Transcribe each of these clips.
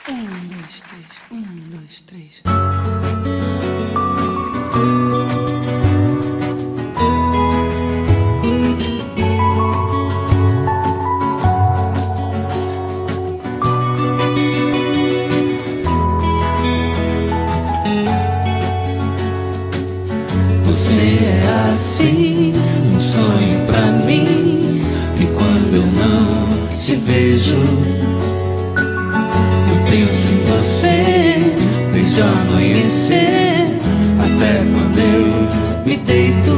dois, três. Um, dois, três. Você é assim, um sonho pra mim. E quando eu não te vejo, eu penso em você desde o amanhecer até quando eu me deito.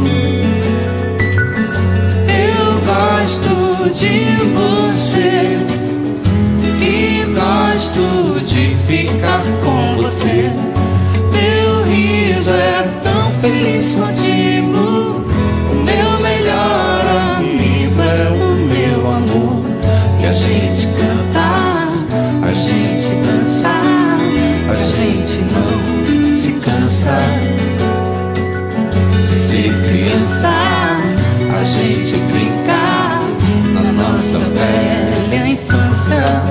Eu gosto de você e gosto de ficar com você. Meu riso é tão feliz contigo. O meu melhor amigo é o meu amor. E a gente cantar, a gente dançar, a gente não se cansa. Ser criança, a gente brincar na nossa velha infância.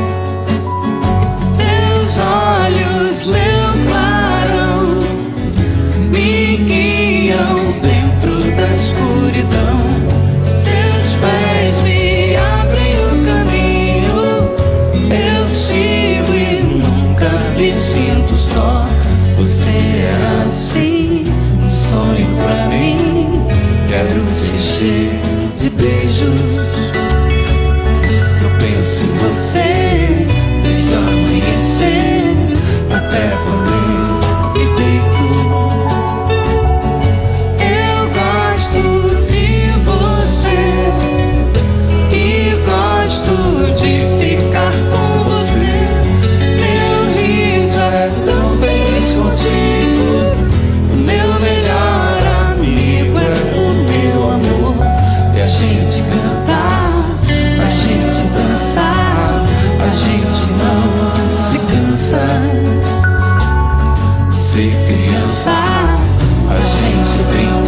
Seus olhos, meu clarão, me guiam dentro da escuridão. Seus pés me abrem o caminho. Eu sigo e nunca me sinto só. Você é assim, um sonho pra mim. Quero te encher de beijos. Eu penso em você desde o amanhecer até quando eu me deito. Eu gosto de você e gosto de ficar com você. Meu riso é tão feliz contigo. O meu melhor amigo é o meu amor. E a gente cantar, a gente dançar, a gente não se cansa. Ser criança, a gente brincar